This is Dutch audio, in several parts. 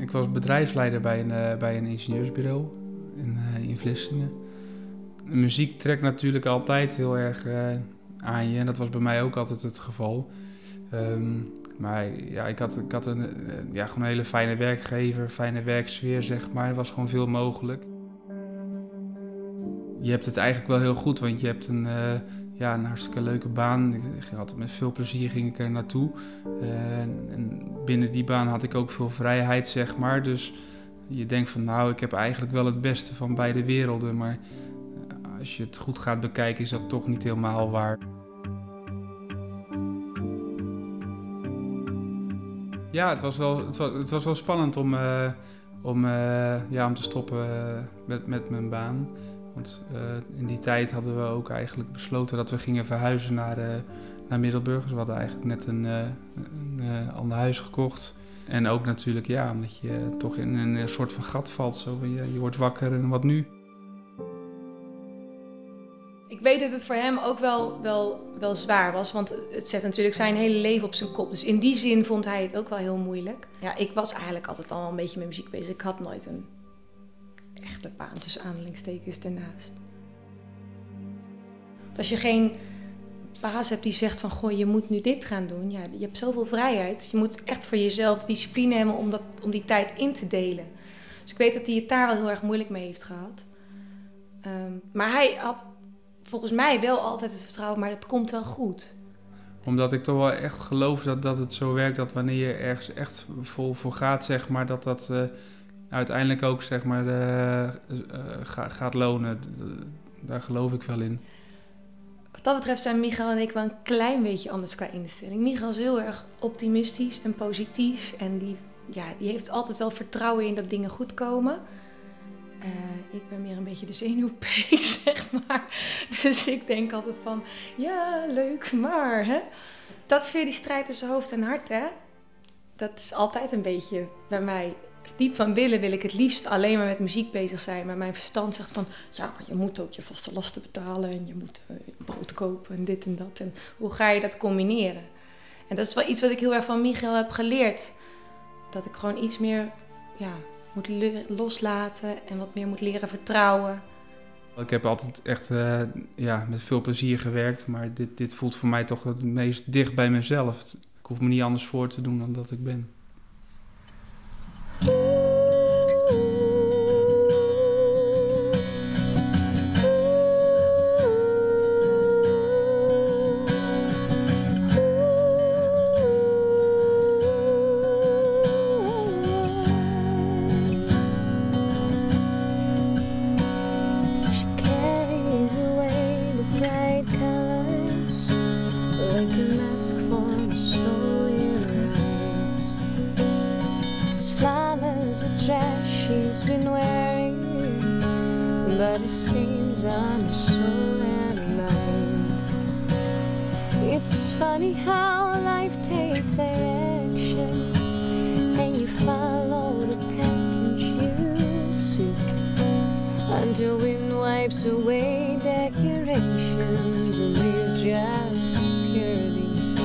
Ik was bedrijfsleider bij een ingenieursbureau in Vlissingen. De muziek trekt natuurlijk altijd heel erg aan je en dat was bij mij ook altijd het geval. Maar ja, ik had gewoon een hele fijne werkgever, fijne werksfeer, zeg maar. Er was gewoon veel mogelijk. Je hebt het eigenlijk wel heel goed, want je hebt een hartstikke leuke baan. Met veel plezier ging ik er naartoe. En binnen die baan had ik ook veel vrijheid, zeg maar. Dus je denkt van, nou, ik heb eigenlijk wel het beste van beide werelden. Maar als je het goed gaat bekijken, is dat toch niet helemaal waar. Ja, het was wel spannend om te stoppen met mijn baan. Want in die tijd hadden we ook eigenlijk besloten dat we gingen verhuizen naar Middelburg. Dus we hadden eigenlijk net een ander huis gekocht. En ook natuurlijk, ja, omdat je toch in een soort van gat valt. Zo, je wordt wakker en wat nu? Ik weet dat het voor hem ook wel zwaar was, want het zet natuurlijk zijn hele leven op zijn kop. Dus in die zin vond hij het ook wel heel moeilijk. Ja, ik was eigenlijk altijd al een beetje met muziek bezig. Ik had nooit een echte baan tussen aanhalingstekens ernaast. Want als je geen baas hebt die zegt van, goh, je moet nu dit gaan doen. Ja, je hebt zoveel vrijheid. Je moet echt voor jezelf de discipline hebben om die tijd in te delen. Dus ik weet dat hij het daar wel heel erg moeilijk mee heeft gehad. Maar hij had volgens mij wel altijd het vertrouwen, maar het komt wel goed. Omdat ik toch wel echt geloof dat het zo werkt, dat wanneer je ergens echt vol voor gaat, zeg maar, dat uiteindelijk ook, zeg maar, gaat lonen. Daar geloof ik wel in. Wat dat betreft zijn Michael en ik wel een klein beetje anders qua instelling. Michael is heel erg optimistisch en positief en die heeft altijd wel vertrouwen in dat dingen goed komen. Ik ben meer een beetje de zenuwpees, zeg maar. Dus ik denk altijd van, ja, leuk, maar, hè. Dat is weer die strijd tussen hoofd en hart, hè. Dat is altijd een beetje bij mij. Diep van binnen wil ik het liefst alleen maar met muziek bezig zijn. Maar mijn verstand zegt van, ja, maar je moet ook je vaste lasten betalen. En je moet brood kopen en dit en dat. En hoe ga je dat combineren? En dat is wel iets wat ik heel erg van Michael heb geleerd. Dat ik gewoon iets meer, moet loslaten en wat meer moet leren vertrouwen. Ik heb altijd echt met veel plezier gewerkt, maar dit voelt voor mij toch het meest dicht bij mezelf. Ik hoef me niet anders voor te doen dan dat ik ben. She's been wearing, but it stains on her soul and mind. It's funny how life takes directions, and you follow the patterns you seek, until wind wipes away decorations and leaves just purity.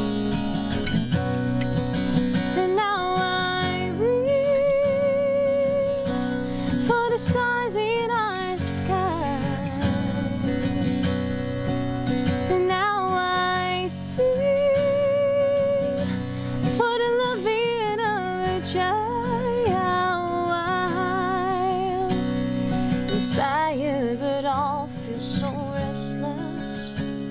The stars in our sky, and now I see for the loving of a child, inspired but all feel so restless.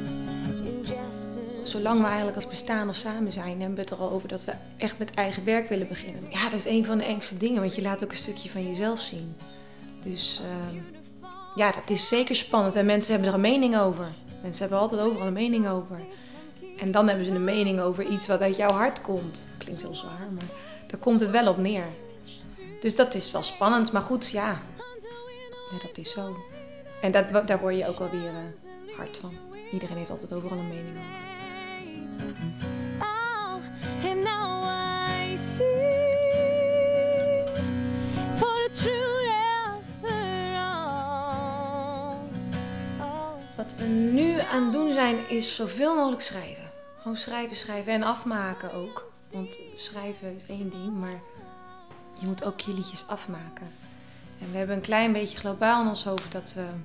Zolang we eigenlijk als bestaan samen zijn, hebben we het er al over dat we echt met eigen werk willen beginnen. Ja, dat is een van de engste dingen, want je laat ook een stukje van jezelf zien. Dus dat is zeker spannend en mensen hebben er een mening over. Mensen hebben altijd overal een mening over. En dan hebben ze een mening over iets wat uit jouw hart komt. Klinkt heel zwaar, maar daar komt het wel op neer. Dus dat is wel spannend, maar goed, ja dat is zo. En daar word je ook alweer hard van. Iedereen heeft altijd overal een mening over. And now I see for the truth. Wat we nu aan het doen zijn, is zoveel mogelijk schrijven. Gewoon schrijven en afmaken ook. Want schrijven is één ding, maar je moet ook je liedjes afmaken. En we hebben een klein beetje globaal in ons hoofd dat we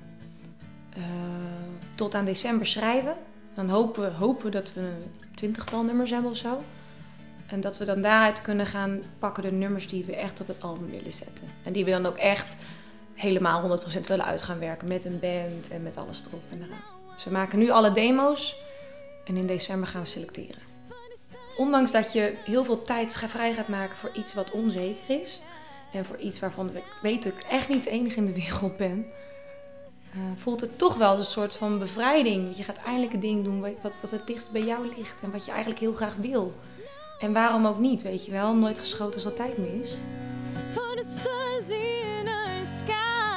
tot aan december schrijven. Dan hopen we dat we een 20-tal nummers hebben of zo. En dat we dan daaruit kunnen gaan pakken de nummers die we echt op het album willen zetten. En die we dan ook echt helemaal 100% willen uit gaan werken met een band en met alles erop en eraan. Dus we maken nu alle demo's en in december gaan we selecteren. Ondanks dat je heel veel tijd vrij gaat maken voor iets wat onzeker is en voor iets waarvan ik weet dat ik echt niet de enige in de wereld ben, voelt het toch wel als een soort van bevrijding. Je gaat eindelijk een ding doen wat het dichtst bij jou ligt en wat je eigenlijk heel graag wil. En waarom ook niet, weet je wel? Nooit geschoten is altijd mis. For the stars in our sky.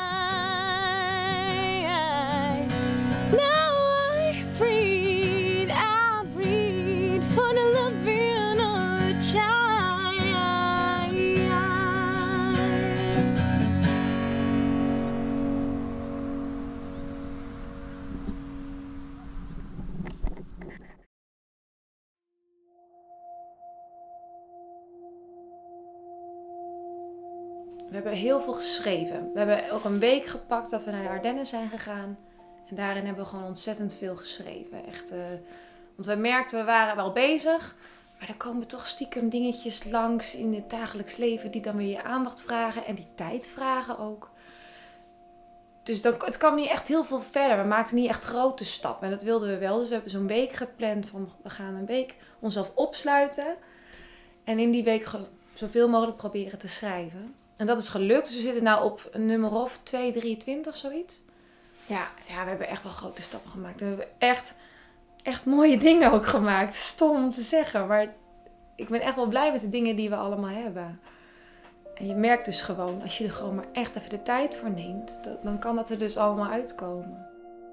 Now I'm free, I breathe for the love in our child. We hebben heel veel geschreven. We hebben ook een week gepakt dat we naar de Ardennen zijn gegaan. En daarin hebben we gewoon ontzettend veel geschreven. Echt, want we merkten, we waren wel bezig. Maar er komen toch stiekem dingetjes langs in het dagelijks leven die dan weer je aandacht vragen. En die tijd vragen ook. Dus het kwam niet echt heel veel verder. We maakten niet echt grote stappen. En dat wilden we wel. Dus we hebben zo'n week gepland van we gaan een week onszelf opsluiten. En in die week zoveel mogelijk proberen te schrijven. En dat is gelukt. Dus we zitten nu op een nummer of 223, zoiets. Ja, we hebben echt wel grote stappen gemaakt. En we hebben echt mooie dingen ook gemaakt. Stom om te zeggen, maar ik ben echt wel blij met de dingen die we allemaal hebben. En je merkt dus gewoon, als je er gewoon maar echt even de tijd voor neemt, dan kan dat er dus allemaal uitkomen.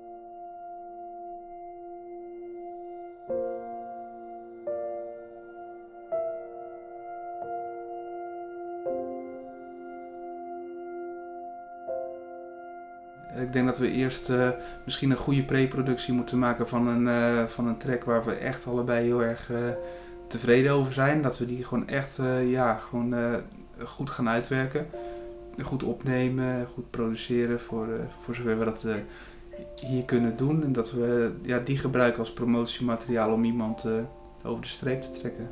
Ik denk dat we eerst misschien een goede pre-productie moeten maken van een track waar we echt allebei heel erg tevreden over zijn. Dat we die gewoon echt goed gaan uitwerken. Goed opnemen, goed produceren voor zover we dat hier kunnen doen. En dat we die gebruiken als promotiemateriaal om iemand over de streep te trekken.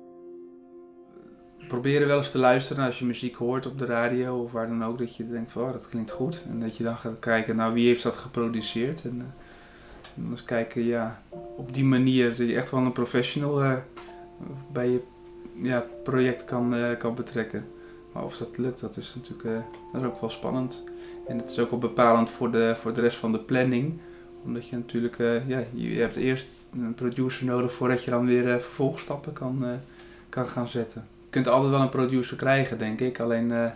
Proberen wel eens te luisteren als je muziek hoort op de radio of waar dan ook, dat je denkt van dat klinkt goed. En dat je dan gaat kijken, nou wie heeft dat geproduceerd? En dan eens kijken, op die manier dat je echt wel een professional bij je project kan betrekken. Maar of dat lukt, dat is natuurlijk dat is ook wel spannend. En het is ook wel bepalend voor de rest van de planning. Omdat je natuurlijk, je hebt eerst een producer nodig voordat je dan weer vervolgstappen kan gaan zetten. Je kunt altijd wel een producer krijgen, denk ik. Alleen,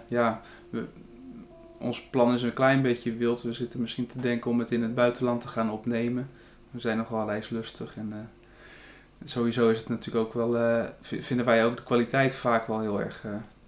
ons plan is een klein beetje wild. We zitten misschien te denken om het in het buitenland te gaan opnemen. We zijn nogal reislustig. En sowieso is het natuurlijk ook wel, vinden wij ook de kwaliteit vaak wel heel erg,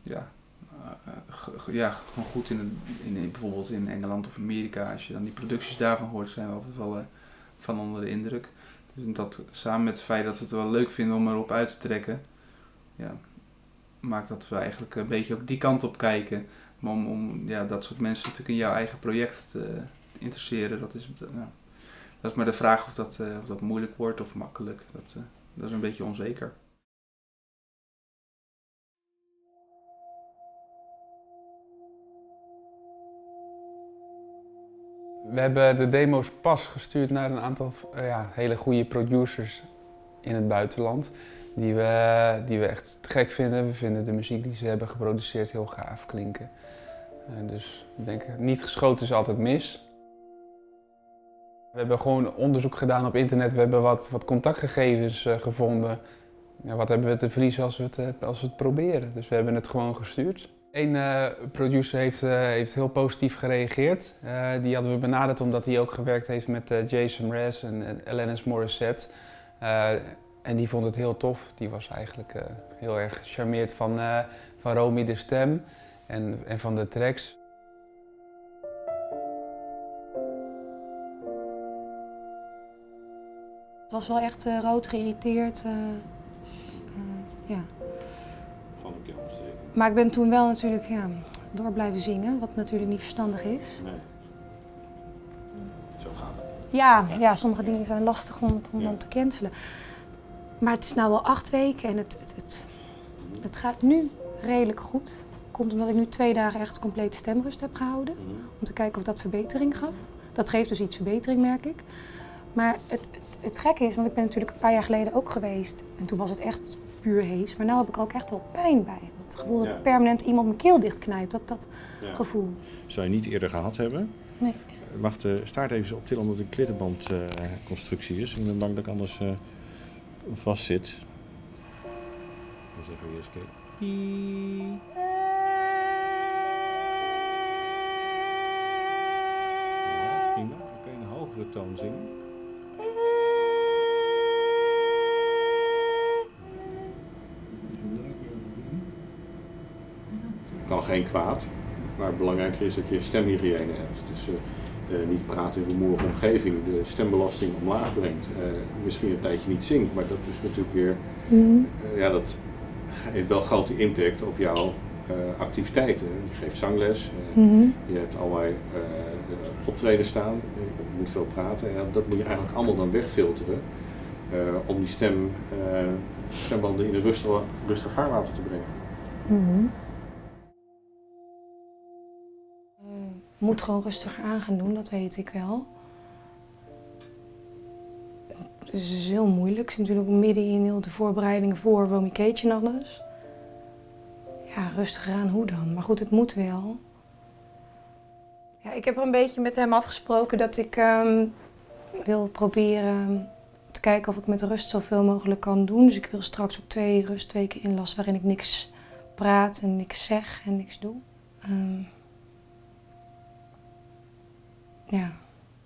gewoon goed bijvoorbeeld in Engeland of Amerika. Als je dan die producties daarvan hoort, zijn we altijd wel van onder de indruk. Dus dat samen met het feit dat we het wel leuk vinden om erop uit te trekken, maakt dat we eigenlijk een beetje ook die kant op kijken. Maar om dat soort mensen natuurlijk in jouw eigen project te interesseren, dat is maar de vraag of dat moeilijk wordt of makkelijk. Dat is een beetje onzeker. We hebben de demo's pas gestuurd naar een aantal hele goede producers in het buitenland. Die we echt te gek vinden. We vinden de muziek die ze hebben geproduceerd heel gaaf klinken. Dus ik denk, niet geschoten is altijd mis. We hebben gewoon onderzoek gedaan op internet. We hebben wat contactgegevens gevonden. Ja, wat hebben we te verliezen als we het proberen? Dus we hebben het gewoon gestuurd. Eén producer heeft heel positief gereageerd. Die hadden we benaderd omdat hij ook gewerkt heeft met Jason Mraz en Alanis Morissette. En die vond het heel tof. Die was eigenlijk heel erg gecharmeerd van Romy de stem en van de tracks. Het was wel echt rood geïrriteerd. Gewoon een keer ontsteken. Maar ik ben toen wel natuurlijk door blijven zingen, wat natuurlijk niet verstandig is. Nee. Zo gaat het. Ja, sommige dingen zijn lastig om dan te cancelen. Maar het is nou wel 8 weken en het gaat nu redelijk goed. Komt omdat ik nu 2 dagen echt complete stemrust heb gehouden. Om te kijken of dat verbetering gaf. Dat geeft dus iets verbetering, merk ik. Maar het gekke is, want ik ben natuurlijk een paar jaar geleden ook geweest. En toen was het echt puur hees. Maar nu heb ik er ook echt wel pijn bij. Het gevoel dat permanent iemand mijn keel dichtknijpt. Dat gevoel. Zou je niet eerder gehad hebben? Nee. Mag de staart even optillen omdat het een klittenbandconstructie is. Ik ben bang dat ik anders vast zit. Dus even weer eens kijken. Ja, prima. Dan kun je een hogere toon zingen. Kan geen kwaad, maar belangrijker is dat je stemhygiëne hebt. Dus niet praten in rumoerige omgeving, de stembelasting omlaag brengt. Misschien een tijdje niet zingt, maar dat is natuurlijk weer, dat heeft wel grote impact op jouw activiteiten. Je geeft zangles, je hebt allerlei optreden staan, je moet veel praten. Dat moet je eigenlijk allemaal dan wegfilteren om die stembanden in een rustig vaarwater te brengen. Moet gewoon rustiger aan gaan doen, dat weet ik wel. Dus het is heel moeilijk. Ik zit natuurlijk ook midden in heel de voorbereidingen voor Romy Cage en alles. Ja, rustiger aan, hoe dan? Maar goed, het moet wel. Ja, ik heb er een beetje met hem afgesproken dat ik wil proberen te kijken of ik met rust zoveel mogelijk kan doen. Dus ik wil straks ook 2 rustweken inlassen waarin ik niks praat en niks zeg en niks doe. Ja.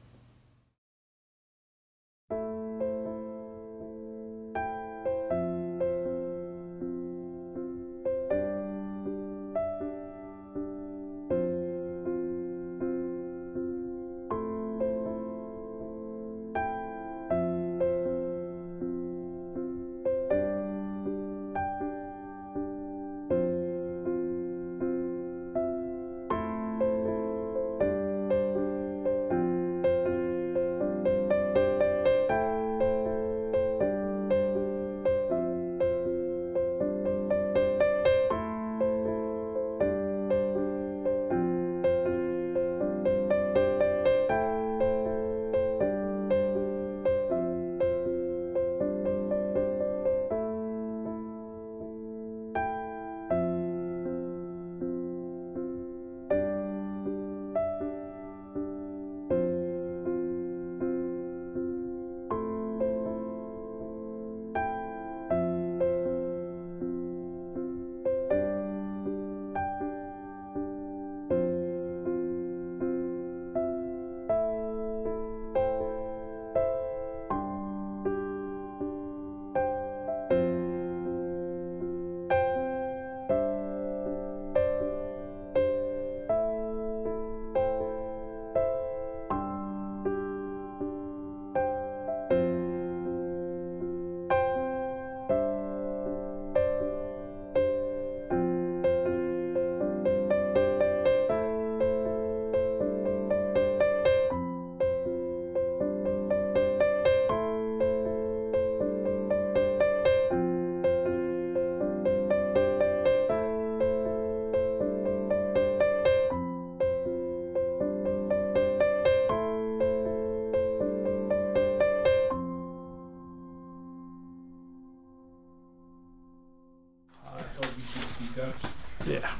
Yeah.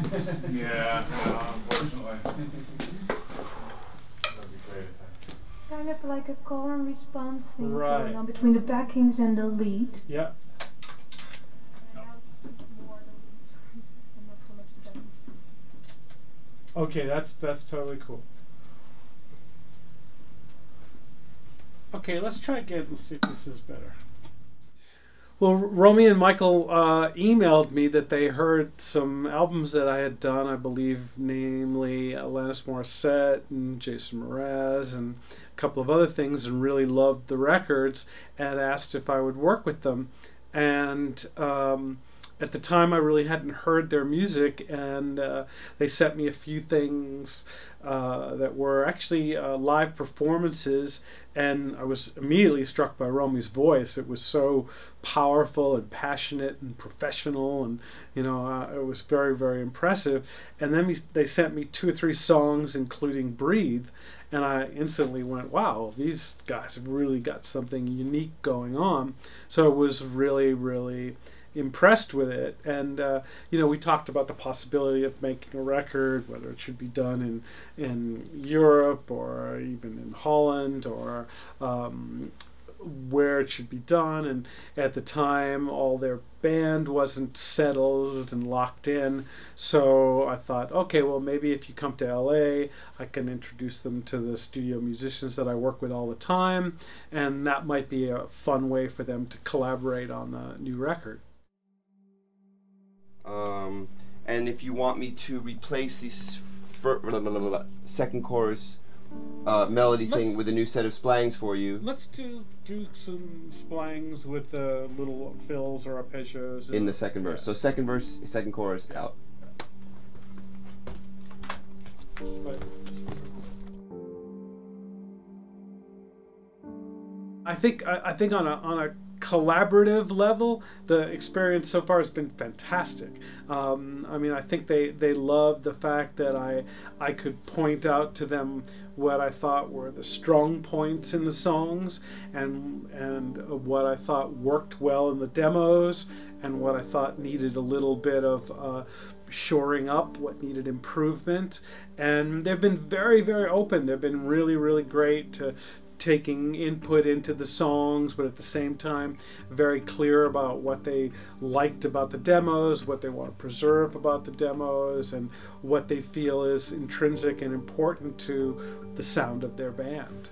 Yeah, no, unfortunately. Kind of like a call and response thing Right. going on between the backings and the lead. Yeah. Okay, that's totally cool. Okay, let's try again and see if this is better. Well, Romy and Michael emailed me that they heard some albums that I had done, I believe, namely Alanis Morissette and Jason Mraz and a couple of other things, and really loved the records and asked if I would work with them. And at the time I really hadn't heard their music, and they sent me a few things that were actually live performances, and I was immediately struck by Romy's voice. It was so powerful and passionate and professional, and it was very, very impressive. And then they sent me 2 or 3 songs, including Breathe, and I instantly went, wow, these guys have really got something unique going on. So I was really, really impressed with it. And we talked about the possibility of making a record, whether it should be done in Europe or even in Holland, or where it should be done. And at the time, all their band wasn't settled and locked in, so I thought, okay, well, maybe if you come to LA, I can introduce them to the studio musicians that I work with all the time, and that might be a fun way for them to collaborate on the new record. And if you want me to replace this second chorus melody thing with a new set of splangs for you. Let's do some splangs with little fills or arpeggios. In the second verse. So second verse, second chorus, out. I think on a collaborative level, the experience so far has been fantastic. I think they loved the fact that I could point out to them what I thought were the strong points in the songs, and what I thought worked well in the demos, and what I thought needed a little bit of shoring up, what needed improvement. And they've been very, very open. They've been really, really great to taking input into the songs, but at the same time very clear about what they liked about the demos, what they want to preserve about the demos, and what they feel is intrinsic and important to the sound of their band.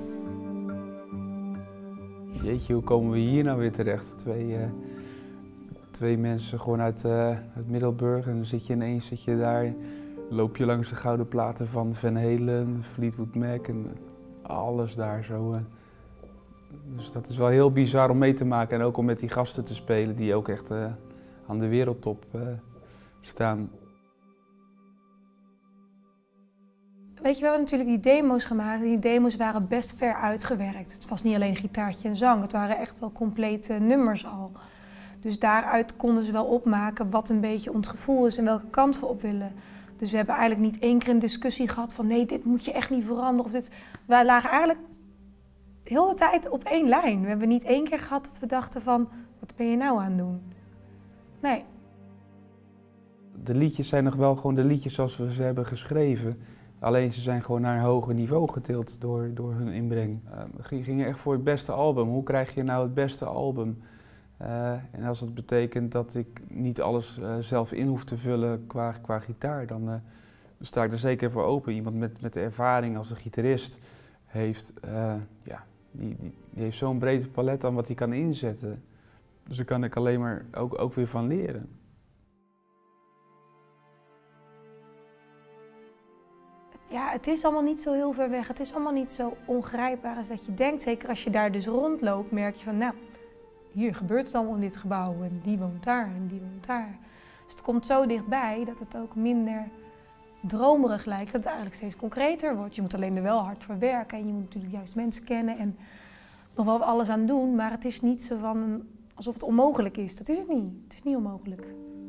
Jeetje, hoe komen we hier nou weer terecht? Twee mensen gewoon uit Middelburg, en dan zit je daar, loop je langs de gouden platen van Van Halen, Fleetwood Mac en alles daar zo. Dus dat is wel heel bizar om mee te maken, en ook om met die gasten te spelen die ook echt aan de wereldtop staan. Weet je, we hebben natuurlijk die demo's gemaakt en die demo's waren best ver uitgewerkt. Het was niet alleen gitaartje en zang, het waren echt wel complete nummers al. Dus daaruit konden ze wel opmaken wat een beetje ons gevoel is en welke kant we op willen. Dus we hebben eigenlijk niet 1 keer een discussie gehad van nee, dit moet je echt niet veranderen. Of dit. We lagen eigenlijk heel de tijd op 1 lijn. We hebben niet 1 keer gehad dat we dachten van, wat ben je nou aan het doen? Nee. De liedjes zijn nog wel gewoon de liedjes zoals we ze hebben geschreven. Alleen ze zijn gewoon naar een hoger niveau getild door hun inbreng. We gingen echt voor het beste album. Hoe krijg je nou het beste album? En als dat betekent dat ik niet alles zelf in hoef te vullen qua gitaar, dan sta ik er zeker voor open. Iemand met de ervaring als een gitarist heeft, die heeft zo'n breed palet aan wat hij kan inzetten. Dus daar kan ik alleen maar ook weer van leren. Ja, het is allemaal niet zo heel ver weg. Het is allemaal niet zo ongrijpbaar als dat je denkt. Zeker als je daar dus rondloopt, merk je van, nou, hier gebeurt het allemaal in dit gebouw en die woont daar en die woont daar. Dus het komt zo dichtbij dat het ook minder dromerig lijkt, dat het eigenlijk steeds concreter wordt. Je moet alleen er wel hard voor werken en je moet natuurlijk juist mensen kennen en nog wel alles aan doen, maar het is niet zo van alsof het onmogelijk is. Dat is het niet. Het is niet onmogelijk.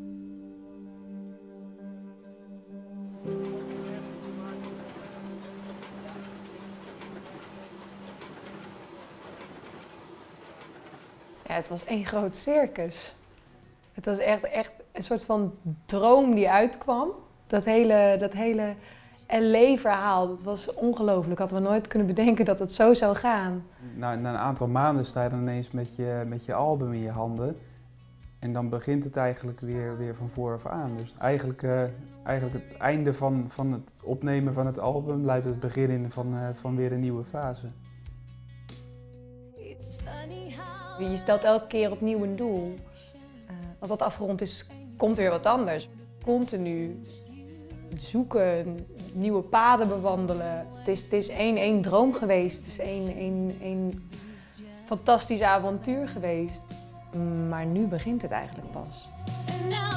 Ja, het was 1 groot circus. Het was echt een soort van droom die uitkwam. Dat hele LA-verhaal, dat was ongelooflijk. Hadden we nooit kunnen bedenken dat het zo zou gaan. Na een aantal maanden sta je dan ineens met je album in je handen. En dan begint het eigenlijk weer van vooraf aan. Dus eigenlijk het einde van het opnemen van het album luidt het begin in van weer een nieuwe fase. Je stelt elke keer opnieuw een doel. Als dat afgerond is, komt er weer wat anders. Continu zoeken, nieuwe paden bewandelen. Het is één droom geweest. Het is één fantastisch avontuur geweest. Maar nu begint het eigenlijk pas. now.